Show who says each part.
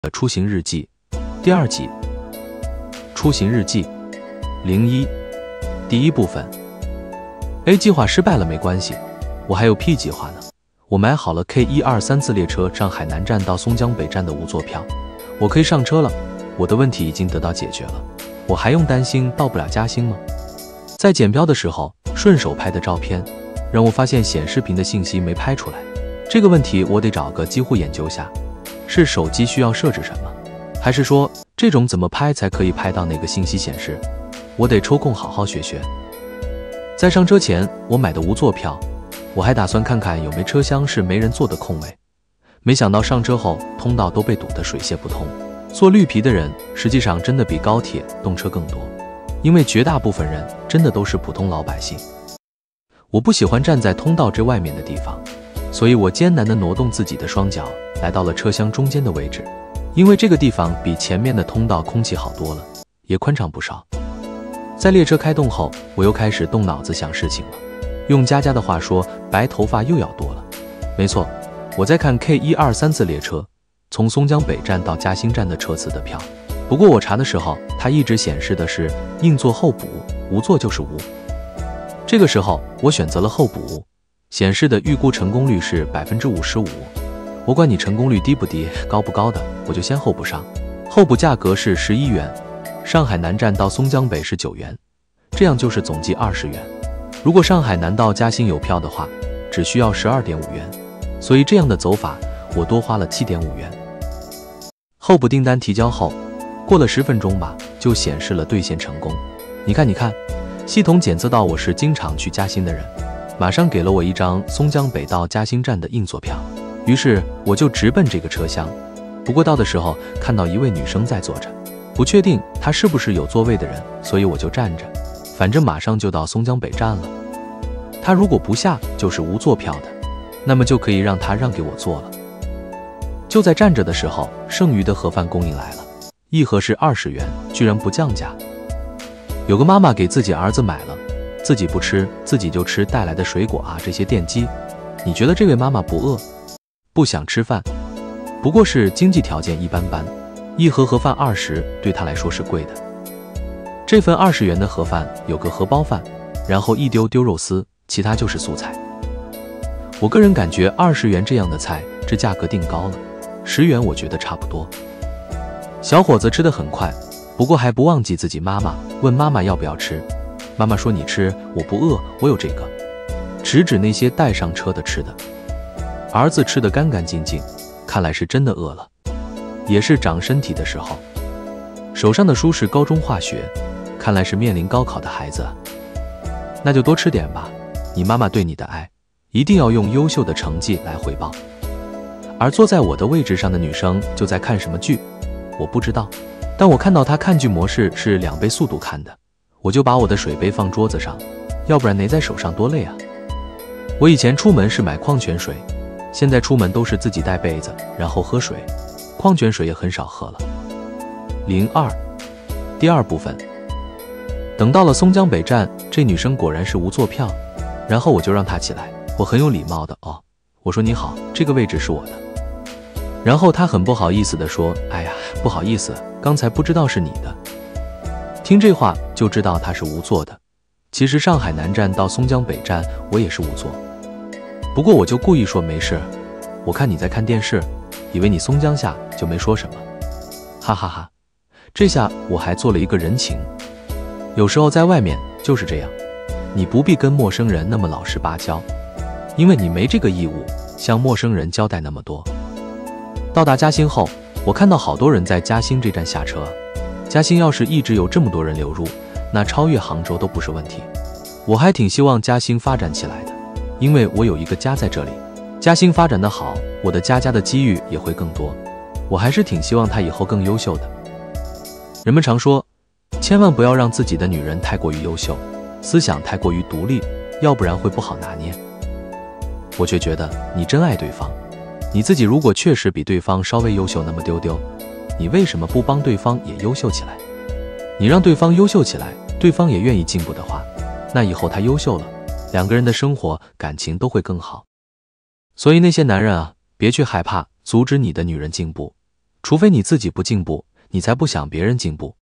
Speaker 1: 出行日记第2集。出行日记01第1部分。A 计划失败了没关系，我还有 P 计划呢。我买好了 K123次列车上海南站到松江北站的无座票，我可以上车了。我的问题已经得到解决了，我还用担心到不了嘉兴吗？在检票的时候顺手拍的照片，让我发现显示屏的信息没拍出来。这个问题我得找个机会研究下。是手机需要设置什么，还是说这种怎么拍才可以拍到那个信息显示？我得抽空好好学学。在上车前，我买的无座票，我还打算看看有没车厢是没人坐的空位。没想到上车后，通道都被堵得水泄不通。坐绿皮的人实际上真的比高铁动车更多，因为绝大部分人真的都是普通老百姓。我不喜欢站在通道这外面的地方，所以我艰难地挪动自己的双脚，来到了车厢中间的位置。因为这个地方比前面的通道空气好多了，也宽敞不少。在列车开动后，我又开始动脑子想事情了。用佳佳的话说，白头发又要多了。没错，我在看 K123次列车从松江北站到嘉兴站的车次的票。不过我查的时候，它一直显示的是硬座候补，无座就是无。这个时候我选择了候补，显示的预估成功率是 55%。我管你成功率低不低，高不高的，我就先候补上。候补价格是11元，上海南站到松江北是9元，这样就是总计20元。如果上海南到嘉兴有票的话，只需要12.5元，所以这样的走法我多花了7.5元。候补订单提交后，过了10分钟吧，就显示了兑现成功。你看，系统检测到我是经常去嘉兴的人，马上给了我一张松江北到嘉兴站的硬座票。于是我就直奔这个车厢。不过到的时候看到一位女生在坐着，不确定她是不是有座位的人，所以我就站着，反正马上就到松江北站了。她如果不下就是无座票的，那么就可以让她让给我坐了。就在站着的时候，剩余的盒饭供应来了，一盒是20元，居然不降价。有个妈妈给自己儿子买了，自己不吃，自己就吃带来的水果啊，这些电击。你觉得这位妈妈不饿，不想吃饭，不过是经济条件一般般，一盒盒饭20对她来说是贵的。这份20元的盒饭有个荷包饭，然后一丢肉丝，其他就是素菜。我个人感觉20元这样的菜，这价格定高了，10元我觉得差不多。小伙子吃得很快，不过还不忘记自己妈妈，问妈妈要不要吃。妈妈说你吃，我不饿，我有这个，指那些带上车的吃的。儿子吃得干干净净，看来是真的饿了，也是长身体的时候。手上的书是高中化学，看来是面临高考的孩子。那就多吃点吧，你妈妈对你的爱，一定要用优秀的成绩来回报。而坐在我的位置上的女生就在看什么剧，我不知道，但我看到她看剧模式是2倍速度看的，我就把我的水杯放桌子上，要不然拿在手上多累啊。我以前出门是买矿泉水，现在出门都是自己带杯子，然后喝水，矿泉水也很少喝了。02第2部分。等到了松江北站，这女生果然是无座票，然后我就让她起来，我很有礼貌的我说你好，这个位置是我的。然后她很不好意思的说，哎呀，不好意思，刚才不知道是你的。听这话就知道她是无座的。其实上海南站到松江北站我也是无座，不过我就故意说没事，我看你在看电视，以为你松江下，就没说什么。哈哈哈，这下我还做了一个人情。有时候在外面就是这样，你不必跟陌生人那么老实巴交，因为你没这个义务向陌生人交代那么多。到达嘉兴后，我看到好多人在嘉兴这站下车。嘉兴要是一直有这么多人流入，那超越杭州都不是问题。我还挺希望嘉兴发展起来的，因为我有一个家在这里。嘉兴发展得好，我的家的机遇也会更多。我还是挺希望她以后更优秀的。人们常说，千万不要让自己的女人太过于优秀，思想太过于独立，要不然会不好拿捏。我却觉得你真爱对方，你自己如果确实比对方稍微优秀那么丢丢，你为什么不帮对方也优秀起来？你让对方优秀起来，对方也愿意进步的话，那以后他优秀了，两个人的生活感情都会更好。所以那些男人啊，别去害怕阻止你的女人进步， 除非你自己不进步，你才不想别人进步。